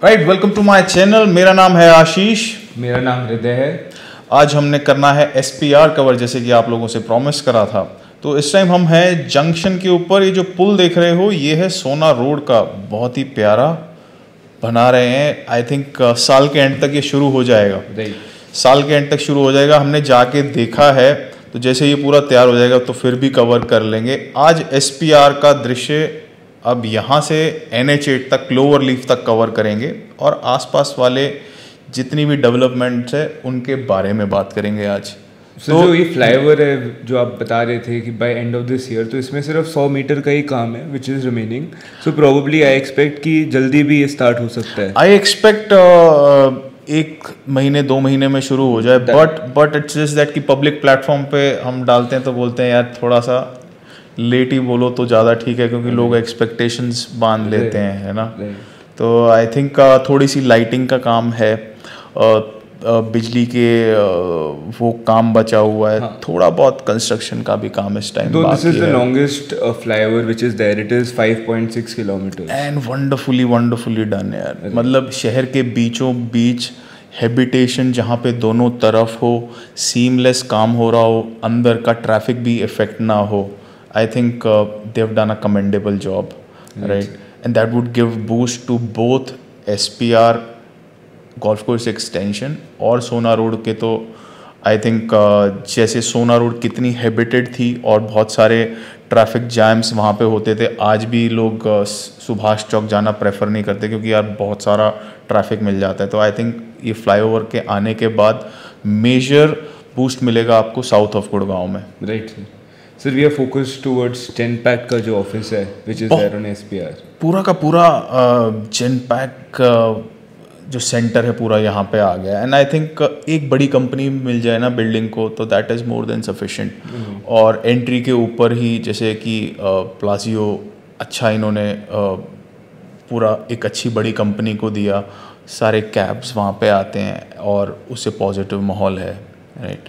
Right, welcome to my channel. मेरा नाम है आशीष। मेरा नाम हृदय है। आज हमने करना है SPR कवर, जैसे कि आप लोगों से प्रॉमिस करा था। तो इस टाइम हम हैं जंक्शन के ऊपर। ये जो पुल देख रहे हो ये है सोना रोड का, बहुत ही प्यारा बना रहे हैं। आई थिंक साल के एंड तक ये शुरू हो जाएगा। साल के एंड तक शुरू हो जाएगा। हमने जाके देखा है, तो जैसे ये पूरा तैयार हो जाएगा तो फिर भी कवर कर लेंगे। आज SPR का दृश्य अब यहाँ से NH8 तक, क्लोवर लीफ तक कवर करेंगे और आसपास वाले जितनी भी डेवलपमेंट्स है उनके बारे में बात करेंगे आज। तो जो ये फ्लाईओवर है जो आप बता रहे थे कि by end of this year, तो इसमें सिर्फ 100 मीटर का ही काम है which is remaining. So probably I expect कि जल्दी भी ये स्टार्ट हो सकता है। आई एक्सपेक्ट 1 महीने 2 महीने में शुरू हो जाए। बट इट्स जस्ट दैट कि पब्लिक प्लेटफॉर्म पे हम डालते हैं तो बोलते हैं यार थोड़ा सा लेट ही बोलो तो ज़्यादा ठीक है, क्योंकि लोग एक्सपेक्टेशंस बांध लेते हैं, है ना। तो आई थिंक थोड़ी सी लाइटिंग का काम है, बिजली के वो काम बचा हुआ है। हाँ। थोड़ा बहुत कंस्ट्रक्शन का भी काम इस टाइम बाकी है। This is the longest flyover which is there. It is 5.6 kilometre and wonderfully done यार। मतलब शहर के बीचों बीच हैबिटेशन जहाँ पे दोनों तरफ हो, सीमलेस काम हो रहा हो, अंदर का ट्रैफिक भी इफेक्ट ना हो। I think they have done a commendable job, right? And that would give boost to both SPR golf course extension और सोना रोड के। तो I think जैसे सोना रोड कितनी हैबिटेड थी और बहुत सारे ट्रैफिक जैम्स वहाँ पे होते थे, आज भी लोग सुभाष चौक जाना प्रेफर नहीं करते क्योंकि यार बहुत सारा ट्रैफिक मिल जाता है। तो I think ये फ्लाईओवर के आने के बाद मेजर बूस्ट मिलेगा आपको साउथ ऑफ गुड़गांव में। Right sir, we are focused towards Genpact का जो ऑफिस है which is there on SPR। पूरा का पूरा जेनपैक जो सेंटर है पूरा यहाँ पे आ गया। एंड आई थिंक एक बड़ी कंपनी मिल जाए ना बिल्डिंग को तो that is more than sufficient. और एंट्री के ऊपर ही जैसे कि प्लाजियो अच्छा इन्होंने पूरा एक अच्छी बड़ी कंपनी को दिया, सारे कैब्स वहाँ पे आते हैं और उससे पॉजिटिव माहौल है, राइट।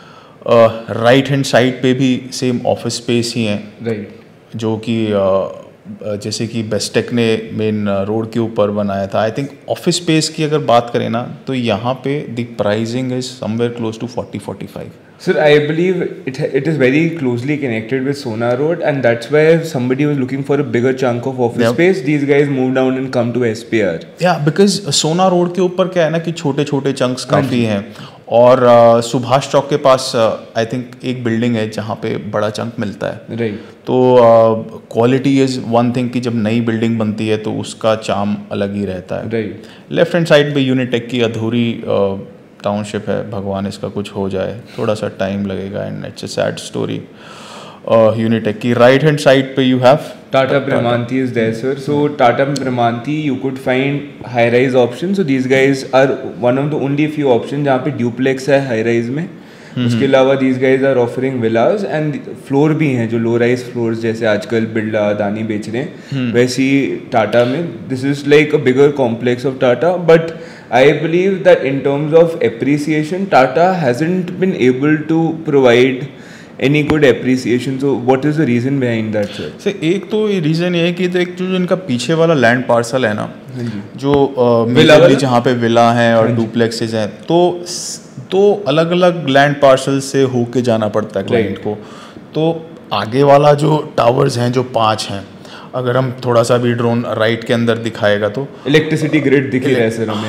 राइट हैंड साइड पे भी सेम ऑफिस स्पेस ही हैं, राइट, जो कि जैसे कि बेस्टेक ने मेन रोड के ऊपर बनाया था। आई थिंक ऑफिस स्पेस की अगर बात करें ना तो यहाँ पे the pricing is somewhere close to 40-45। Sir, I believe it is very closely connected with Sona Road, and that's why somebody was looking for a bigger chunk of office space. These guys moved down and come to SPR. Yeah, because Sona Road के ऊपर क्या है ना कि छोटे छोटे chunks काफ़ी हैं और सुभाष चौक के पास आई थिंक एक बिल्डिंग है जहाँ पे बड़ा चंक मिलता है। राइट। तो क्वालिटी इज़ वन थिंग कि जब नई बिल्डिंग बनती है तो उसका चार्म अलग ही रहता है। राइट। लेफ्ट हैंड साइड पे यूनिटेक की अधूरी टाउनशिप है, भगवान इसका कुछ हो जाए, थोड़ा सा टाइम लगेगा and it's a sad story. Unitech की राइट हैंड साइड पे you have Tata Pramanthi is there, sir. So Tata Pramanthi, you could find high-rise options. So these guys are one of the only few options जहाँ पे duplex है high-rise में। उसके अलावा these guys are offering villas and floor भी हैं जो low-rise floors जैसे आजकल बिरला अदानी बेच रहे हैं, वैसी टाटा में this is like a bigger complex of Tata. But I believe that in terms of appreciation, Tata hasn't been able to provide any good appreciation. So what is the reason behind that, sir? से एक तो reason ये है कि तो एक जो इनका पीछे वाला लैंड पार्सल है ना, जो मेजरली जहाँ पे विला हैं और डुप्लेक्सेस हैं, तो 2 अलग अलग लैंड पार्सल से होके जाना पड़ता है क्लाइंट को। तो आगे वाला जो टावर्स हैं जो 5 हैं, अगर हम थोड़ा सा भी ड्रोन राइट के अंदर दिखाएगा तो इलेक्ट्रिसिटी ग्रिड दिख रहा है सर हमें।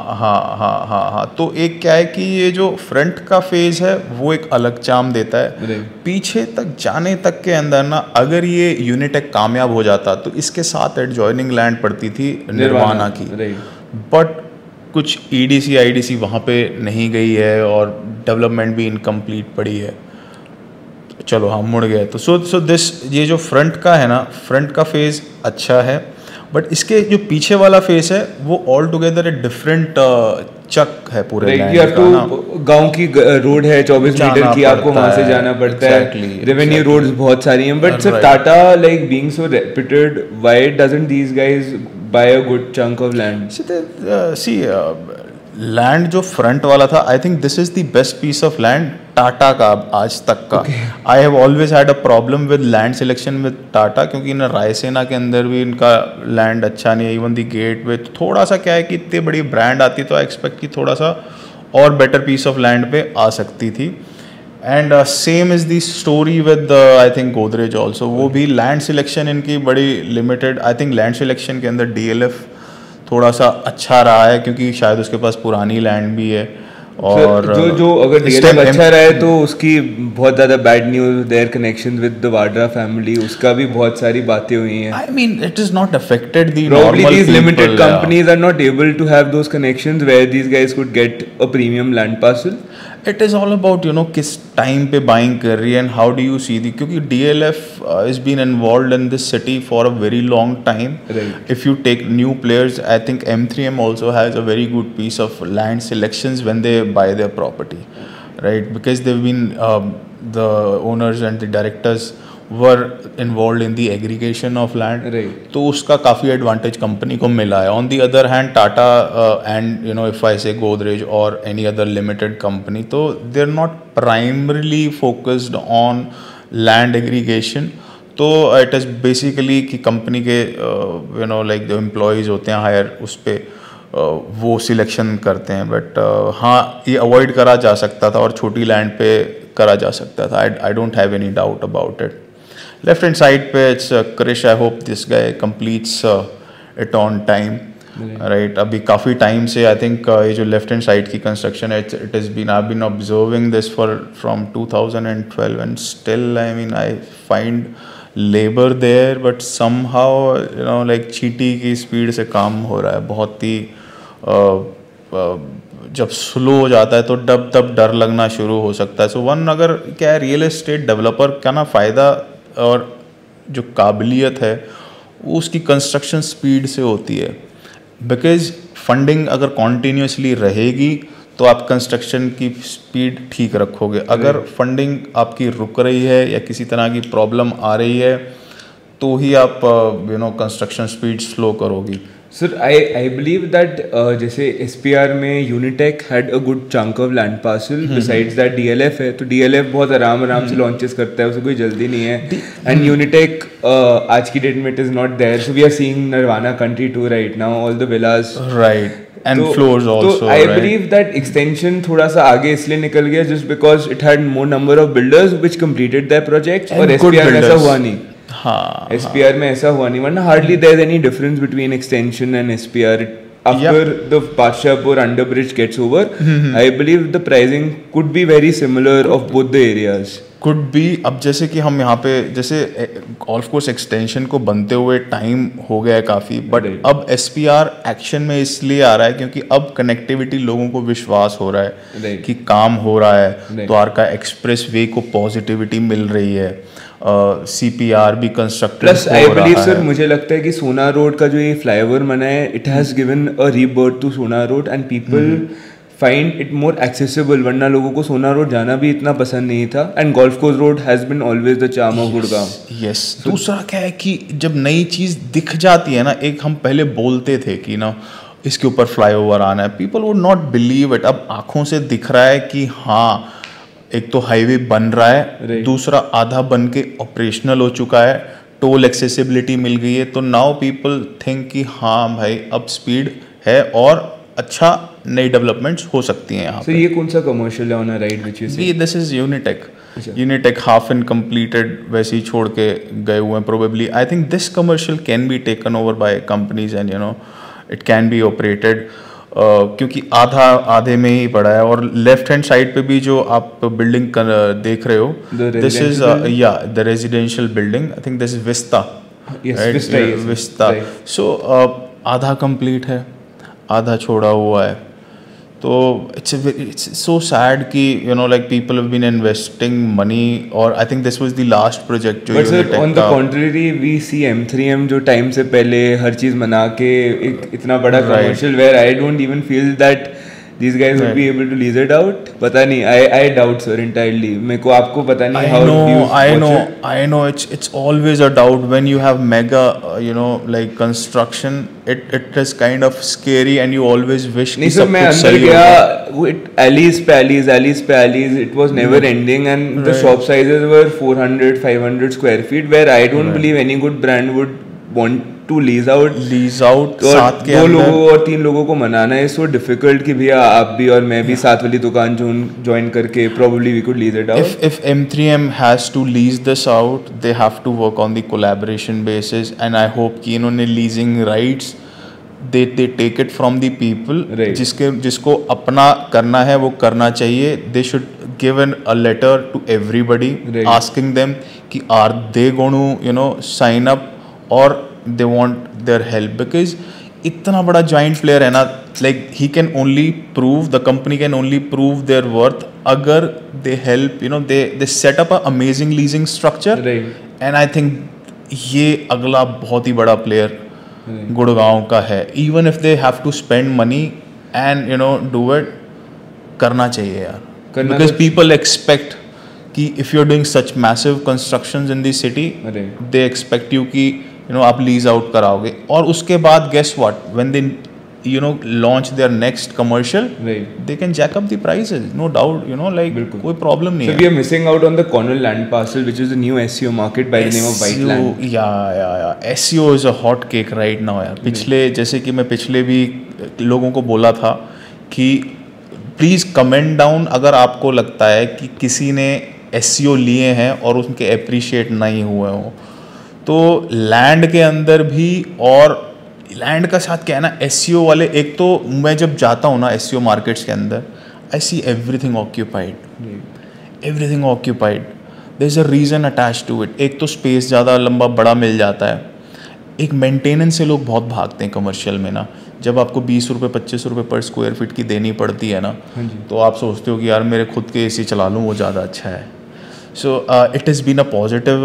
हाँ। तो एक क्या है कि ये जो फ्रंट का फेज है वो एक अलग चार्म देता है। पीछे तक जाने तक के अंदर ना, अगर ये यूनिटेक कामयाब हो जाता तो इसके साथ एडजॉइनिंग लैंड पड़ती थी निर्वाणा की, बट कुछ EDC IDC वहाँ पे नहीं गई है और डेवलपमेंट भी इनकम्प्लीट पड़ी है। चलो हम मुड़ गए तो सो दिस ये जो फ्रंट का है ना, फ्रंट का फेज अच्छा है, बट इसके जो पीछे वाला फेस है वो ऑल टुगेदर एक डिफरेंट चक है पूरे लैंड का ना। गांव की रोड है 24 मीटर की, आपको वहां से जाना पड़ता है। रेवेन्यू रोड्स बहुत सारी हैं, but sir Tata like being so reputed, why doesn't these guys buy a good chunk of land? See land जो फ्रंट वाला था, I think this is the best piece of land Tata का आज तक का। I have always had a problem with land selection with Tata, क्योंकि ना रायसेना के अंदर भी इनका लैंड अच्छा नहीं है, इवन दी गेट वे थोड़ा सा क्या है कि इतनी बड़ी ब्रांड आती तो आई एक्सपेक्ट कि थोड़ा सा और बेटर पीस ऑफ लैंड पे आ सकती थी। And same is the story with I think Godrej also, वो भी लैंड सिलेक्शन इनकी बड़ी limited. I think land selection के अंदर DLF थोड़ा सा अच्छा रहा है, क्योंकि शायद उसके पास पुरानी लैंड भी है। और जो अगर DLF अच्छा रहा है तो उसकी बहुत ज़्यादा bad news, there connection with the Vadra family, उसका भी बहुत सारी बातें हुई हैं। I mean, it is not affected the Probably normal these people, limited companies are not able to have those connections where these guys could get a premium land parcel. It is all about किस time पे buying कर रही है and how do you see the, क्योंकि DLF is been involved in this city for a very long time. Right. If you take new players, I think M3M also has a very good piece of land selections when they buy their property, right? Because they've been the owners and the directors were involved in the aggregation of land. Right. तो उसका काफ़ी advantage company को मिला है। On the other hand Tata and if I say Godrej और any other limited company, तो they are not primarily focused on land aggregation. तो it is basically कि कंपनी के लाइक जो एम्प्लॉयज़ होते हैं हायर, उस पर वो सिलेक्शन करते हैं। बट हाँ, ये अवॉइड करा जा सकता था और छोटी लैंड पे करा जा सकता था। I don't have any doubt about it. Left hand side पे it's Krrish, I hope this guy completes it on time, right? अभी काफ़ी टाइम से आई थिंक ये जो लेफ्ट हैंड साइड की कंस्ट्रक्शन है, it is been I been observing this from 2012 and still I mean I find labour there, but somehow like चींटी की speed से काम हो रहा है। बहुत ही जब स्लो हो जाता है तो तब डर लगना शुरू हो सकता है। सो अगर क्या है, रियल एस्टेट डेवलपर का ना फ़ायदा और जो काबिलियत है वो उसकी कंस्ट्रक्शन स्पीड से होती है। बिकॉज फंडिंग अगर कॉन्टीन्यूसली रहेगी तो आप कंस्ट्रक्शन की स्पीड ठीक रखोगे। अगर फंडिंग आपकी रुक रही है या किसी तरह की प्रॉब्लम आ रही है तो ही आप कंस्ट्रक्शन स्पीड स्लो करोगी। सर आई बिलीव दैट जैसे SPR में Unitech had a good chunk of land parcel, besides that DLF है, तो DLF बहुत आराम से लॉन्चेस करता है, उसे कोई जल्दी नहीं है। एंड यूनिटेक आज की डेट में it is not there, so we are seeing Nirvana country two right now, all the villas, right, and floors also. तो आई बिलीव दैट एक्सटेंशन थोड़ा सा आगे इसलिए निकल गया just because it had more number of builders which completed their projects, और SPR में ऐसा हुआ नहीं। हाँ, SPR में ऐसा हुआ नहीं, वरना hardly there is any difference between extension and SPR। After the Badshahpur underbridge gets over, I believe the pricing could be very similar of both the areas. Could be। अब जैसे कि हम यहाँ पे जैसे गोल्फ कोर्स एक्सटेंशन को बनते हुए टाइम हो गया है काफ़ी, बट अब SPR एक्शन में इसलिए आ रहा है क्योंकि अब कनेक्टिविटी लोगों को विश्वास हो रहा है कि काम हो रहा है, द्वारका एक्सप्रेस वे को पॉजिटिविटी मिल रही है, CPR भी constructed plus I believe sir, मुझे लगता है कि सोना रोड का जो ये फ्लाईओवर बना है, it has given a rebirth to Sohna road and people find it more accessible, वरना लोगों को सोना रोड जाना भी इतना पसंद नहीं था। And golf course road has been always the charm of Gurgaon. Yes, दूसरा क्या है कि जब नई चीज़ दिख जाती है ना, एक हम पहले बोलते थे कि ना इसके ऊपर फ्लाईओवर आना है, people would not believe it. अब आंखों से दिख रहा है कि हाँ, एक तो हाईवे बन रहा है, दूसरा आधा बन के ऑपरेशनल हो चुका है, टोल एक्सेसिबिलिटी मिल गई है, तो नाउ पीपल थिंक कि हाँ भाई अब स्पीड है और अच्छा नई डेवलपमेंट्स हो सकती हैं यहाँ पे। ये कौन सा कमर्शियल है on a right which you say? This is Unitech half in completed, वैसे ही छोड़ के गए हुए हैं probably. I think this commercial can be taken over by companies and it can be operated, क्योंकि आधे में ही पड़ा है। और लेफ्ट हैंड साइड पे भी जो आप बिल्डिंग देख रहे हो, this is the residential building, I think this is Vista. So आधा कंप्लीट है, आधा छोड़ा हुआ है। तो इट्स सो सैड कि like people have been investing money, और I think this was the last project जो यूनिटेक का। On the contrary we see M3M जो टाइम से पहले हर चीज बना के एक इतना बड़ा commercial, where I don't even feel that these guys would be able to lease it out. पता नहीं, I doubt sir entirely. मेरे को आपको पता नहीं how do you watch it? I know it's always a doubt when you have mega like construction. It is kind of scary and you always wish नहीं sir, मैं अंदर गया, alleys पे alleys, it was never ending and the shop sizes were 400-500 square feet, where I don't believe any good brand would want to lease out साथ के 2 लोगों और 3 लोगों को मनाना है so difficult कि भैया आप भी और मैं भी साथ वाली दुकान join करके probably we could lease it out. If M3M has to lease this out, they have to work on the collaboration basis and I hope कि इन्होंने leasing rights they take it from the people. जिसको अपना करना है वो करना चाहिए. They should give a letter to everybody asking them कि are they going to sign up or they want their help, because इतना बड़ा giant player है ना, like he can only prove, the company can only prove their worth अगर they help, they set up a amazing leasing structure. And I think ये अगला बहुत ही बड़ा player Gurgaon का है. Even if they have to spend money and do it, करना चाहिए यार, because people expect कि if you're doing such massive constructions in the city, they expect you कि आप लीज आउट कराओगे और उसके बाद guess what, when they launch their next commercial, they can jack up the prices, no doubt, like कोई problem नहीं है. So we are missing out on the Connell land parcel, which is the new SEO market by the name of Whiteland. Yeah. SEO is a hot cake right now यार. जैसे कि मैं पिछले भी लोगों को बोला था कि प्लीज़ कमेंट डाउन अगर आपको लगता है कि किसी ने SEO लिए हैं और उनके अप्रिशिएट नहीं हुए हो. तो लैंड के अंदर भी, और लैंड का साथ क्या है ना, SEO वाले, एक तो मैं जब जाता हूँ ना SEO मार्केट्स के अंदर, I see everything occupied, there is a reason attach to it. एक तो स्पेस ज़्यादा लंबा बड़ा मिल जाता है, एक मेंटेनेंस से लोग बहुत भागते हैं कमर्शियल में ना. जब आपको 20 रुपये 25 रुपये पर स्क्वायर फीट की देनी पड़ती है ना, तो आप सोचते हो कि यार मेरे खुद के AC चला लूँ वो ज़्यादा अच्छा है. So it has been a positive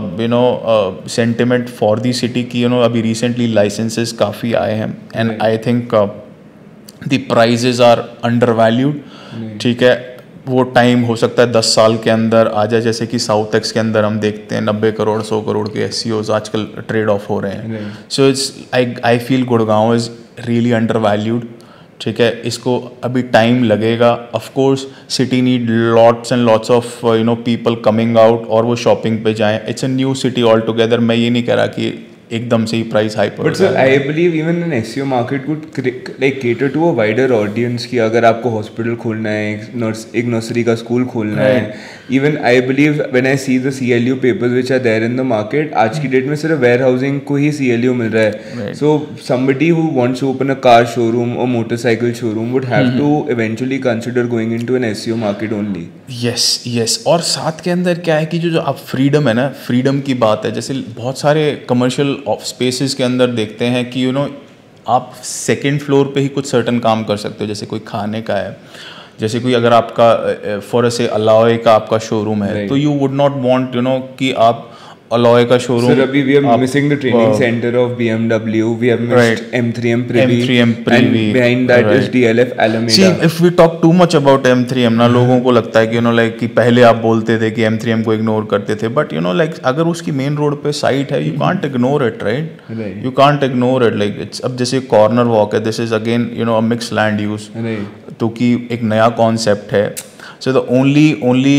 sentiment for the city कि अभी recently licenses काफ़ी आए हैं and I think the prices are undervalued. ठीक है, वो टाइम हो सकता है 10 साल के अंदर आ जाए, जैसे कि साउथ एक्स के अंदर हम देखते हैं 90 करोड़ 100 करोड़ के SEOs आजकल ट्रेड ऑफ हो रहे हैं. So I feel Gurgaon is really undervalued. ठीक है, इसको अभी टाइम लगेगा. Of course city need lots and lots of people coming out और वो शॉपिंग पे जाएं. It's a new city all together. मैं ये नहीं कह रहा कि एकदम से ही प्राइस हाइप हो. But sir I believe even an SEO market could like cater to a wider audience कि अगर आपको हॉस्पिटल खोलना है, एक नर्सरी का स्कूल खोलना है. Even I believe when I see the CLU papers which are there in the market, आज की डेट में सिर्फ वेयर हाउसिंग को ही CLU मिल रहा है. So somebody who wants to open a car showroom और motorcycle showroom would have to eventually consider going into an SEO market only. Yes. और साथ के अंदर क्या है कि जो आप फ्रीडम है ना, फ्रीडम की बात है. जैसे बहुत सारे कमर्शियल स्पेसेस के अंदर देखते हैं कि आप सेकंड फ्लोर पे ही कुछ सर्टन काम कर सकते हो. जैसे कोई खाने का है, जैसे कोई अगर आपका फॉर से अलॉय का आपका शोरूम है, तो यू वुड नॉट वांट कि आप अलॉय का शोरूम. सर अभी we are missing the training centre of BMW, we have missed M3M Privy, and behind that is DLF Alameda. See, if we talk too much about M3M ना, लोगों को लगता है कि लाइक कि पहले आप बोलते थे कि M3M को इग्नोर करते थे, बट लाइक अगर उसकी मेन रोड पे साइट है, you can't ignore it, right? You can't ignore it. Like it's, अब जैसे कॉर्नर वॉक है, this is again a mix land use, तो कि एक नया कॉन्सेप्ट है. So the only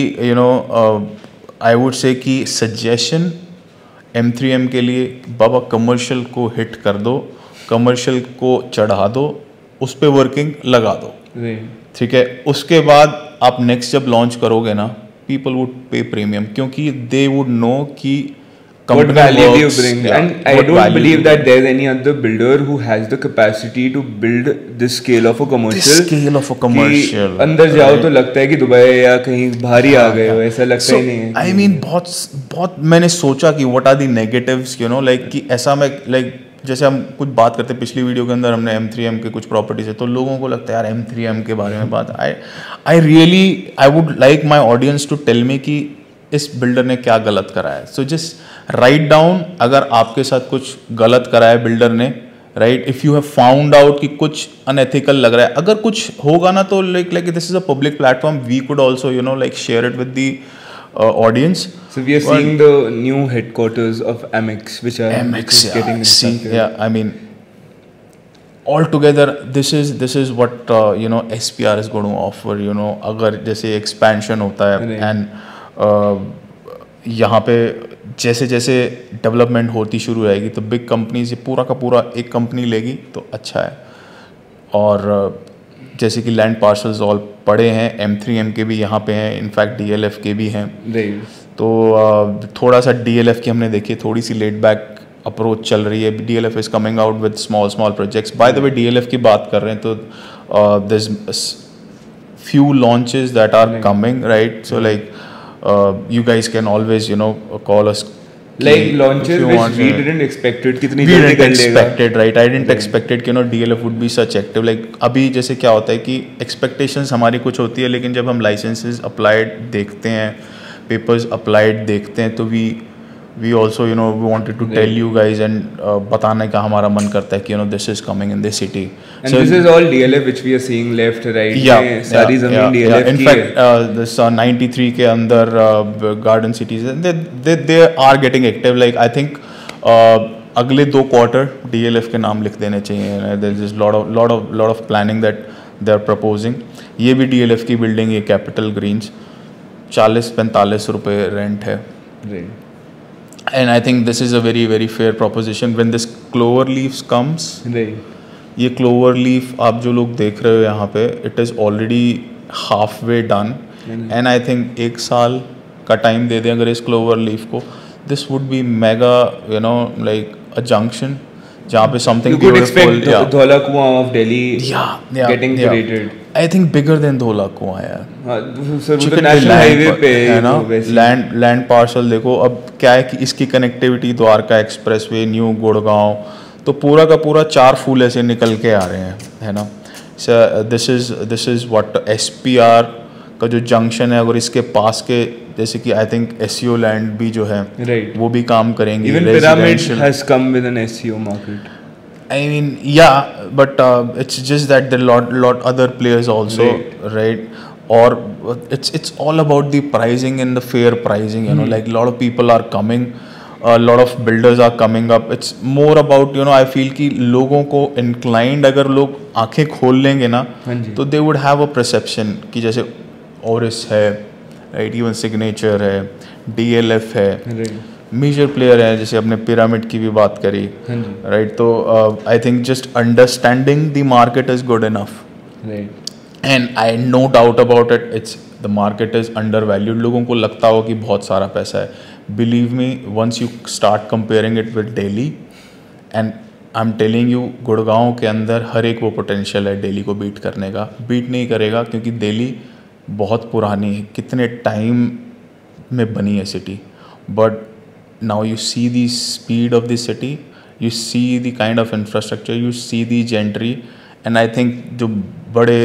I would say कि सजेशन M3M के लिए, बाबा कमर्शियल को हिट कर दो, कमर्शियल को चढ़ा दो, उस पे वर्किंग लगा दो. ठीक है, उसके बाद आप नेक्स्ट जब लॉन्च करोगे ना, पीपल वुड पे प्रीमियम, क्योंकि दे वुड नो कि what value do you bring, and I don't believe that there's any other builder who has the capacity to build this scale of a commercial. अंदर जाओ तो लगता है कि Dubai या कहीं बाहर ही आ गए हो, ऐसा लगता ही नहीं है. I mean बहुत मैंने सोचा कि what are the negatives, like कि ऐसा मैं like जैसे हम कुछ बात करते, पिछली वीडियो के अंदर हमने M3M के कुछ प्रॉपर्टीज है, तो लोगों को लगता है यार M3M के बारे में बात. I would like my audience to tell me कि इस बिल्डर ने क्या गलत करा है. सो जस्ट राइट डाउन, अगर आपके साथ कुछ गलत करा है बिल्डर ने, right. If you have found out कि कुछ अनएथिकल लग रहा है, अगर कुछ होगा ना तो like this is a public platform, we could also like share it with the audience. So we are seeing the new headquarters of Amex, which is getting constructed. Yeah, I mean, altogether this is what SPR is going to offer. अगर जैसे expansion होता है and यहाँ पे जैसे जैसे development होती शुरू रहेगी तो बिग कंपनीज ये पूरा का पूरा एक कंपनी लेगी तो अच्छा है. और जैसे कि लैंड पार्सल्स ऑल पड़े हैं, M3M के भी यहाँ पे हैं, इनफैक्ट DLF के भी हैं. तो थोड़ा सा DLF की हमने देखी थोड़ी सी लेट बैक अप्रोच चल रही है. DLF is coming out with small projects. By the way DLF की बात कर रहे हैं तो this few launches that are coming, right. So like you guys can always call us like launches which we didn't expect it कितनी जल्दी कर लेगा. expected, right. I didn't expected कि DLF would be such active. like अभी जैसे क्या होता है कि expectations हमारी कुछ होती है, लेकिन जब हम licenses applied देखते हैं, papers applied देखते हैं तो we also we wanted to tell you guys and बताने का हमारा मन करता है कि this is coming in this city. And so, this is all DLF which we are seeing left, right? सारी ज़मीन DLF in की fact this 93 के अंदर garden cities they are getting active. like I think अगले 2 quarter DLF के नाम लिख देने चाहिए. there is lot of planning that they are proposing. ये भी DLF की बिल्डिंग, ये कैपिटल ग्रीन्स 40-45 रुपये रेंट है. And I think this is a very very fair proposition. When this clover leaves comes, ये clover leaf आप जो लोग देख रहे हो यहाँ पे, it is already halfway done. And I think 1 साल का टाइम दे दें अगर इस clover leaf को, this would be mega like a junction जहाँ पे something you could expect Dhola Kuan of Delhi getting created. I think bigger than Dhola Kuan यार. Sir वो तो नेशनल हाईवे पे है ना. लैंड पार्सल देखो अब क्या है कि इसकी connectivity Dwarka expressway, new Gurgaon, तो पूरा का पूरा 4 फूल ऐसे निकल के आ रहे हैं, है ना. दिस इज व्हाट SPR का जो जंक्शन है, अगर इसके पास के जैसे कि आई थिंक SEO लैंड भी जो है वो भी काम करेंगे. Even Pyramid has come with an SEO market. I mean, yeah, but it's just that there are lot other players also, right? Or it's all about the pricing and the fair pricing. Like a lot of people are coming, a lot of builders are coming up. It's more about I feel कि लोगों को inclined अगर लोग आंखें खोल लेंगे ना तो they would have a perception कि जैसे Oris है, right? Even Signature है, DLF है, मेजर प्लेयर है, जैसे अपने पिरामिड की भी बात करी, राइट. तो I think just understanding the market is good enough, and I no doubt about it. It's the market is undervalued. लोगों को लगता हो कि बहुत सारा पैसा है. Believe me, once you start comparing it with Delhi, and I am telling you, Gurgaon के अंदर हर एक वो पोटेंशियल है दिल्ली को बीट करने का. बीट नहीं करेगा क्योंकि दिल्ली बहुत पुरानी है, कितने टाइम में बनी है city, but now you see the speed of the city, you see the kind of infrastructure, you see the gentry, and I think जो बड़े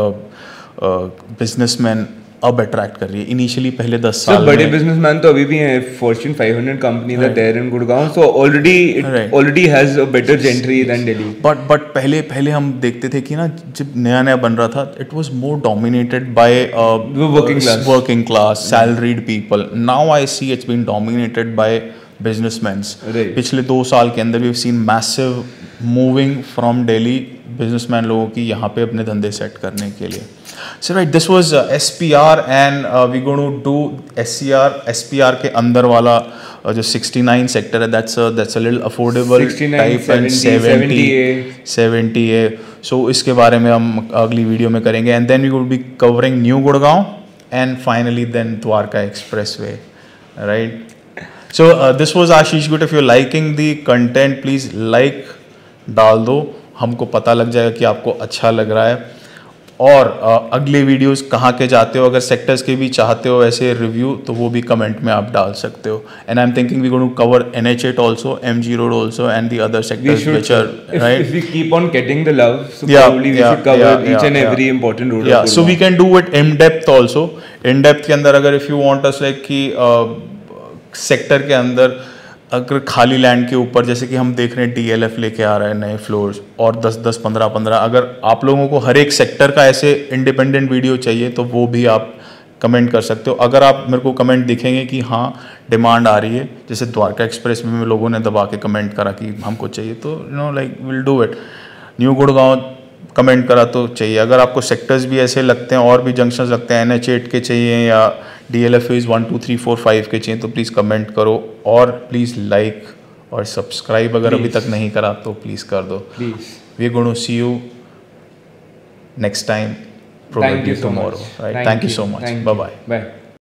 businessmen अब attract कर रही है. Initially पहले 10 साल बड़े businessmen तो अभी भी हैं. Fortune 500 companies are there in Gurgaon, so already has a better gentry than Delhi. But पहले हम देखते थे कि ना जब नया बन रहा था, it was more dominated by working class salaried people. Now I see it's been dominated by businessmen. पिछले 2 साल के अंदर we've seen massive moving from Delhi businessmen लोगों की यहाँ पे अपने धंधे सेट करने के लिए. So right, this was SPR and we're going to do SPR के अंदर वाला जो 69 सेक्टर है, that's a little affordable 69, type 70, 70A. So इसके बारे में हम अगली वीडियो में करेंगे, and then we will be covering New Gurgaon and finally then Dwarka Expressway, right? So this was Ashish Gut. If you're liking the content, please like डाल दो, हमको पता लग जाएगा कि आपको अच्छा लग रहा है. और अगले वीडियोस कहाँ के चाहते हो, अगर सेक्टर्स के भी चाहते हो ऐसे रिव्यू तो वो भी कमेंट में आप डाल सकते हो. And I am thinking we going to cover NH8 also, MG road also and the other sectors which are right. If we keep on getting the love, so probably we should cover each and every important road. Yeah, so we can do it in depth also. In depth के अंदर अगर if you want us like कि sector के अंदर अगर खाली land के ऊपर जैसे कि हम देख रहे हैं DLF लेके आ रहे हैं नए फ्लोर्स और 10-10 15-15, अगर आप लोगों को हर एक सेक्टर का ऐसे इंडिपेंडेंट वीडियो चाहिए तो वो भी आप कमेंट कर सकते हो। अगर आप मेरे को कमेंट दिखेंगे कि हाँ डिमांड आ रही है, जैसे द्वारका एक्सप्रेस में लोगों ने दबा के कमेंट करा कि हमको चाहिए, तो like will do it. New Gurgaon comment करा तो चाहिए। अगर आपको सेक्टर्स भी ऐसे लगते हैं और भी जंक्शंस लगते हैं NH8 के चाहिए या DLF फेज 1 2 3 4 5 के चाहिए तो प्लीज़ कमेंट करो, और प्लीज़ लाइक और सब्सक्राइब अगर अभी तक नहीं करा तो प्लीज़ कर दो please. We are going to see you next time, probably tomorrow, right? Thank you so much. Bye bye.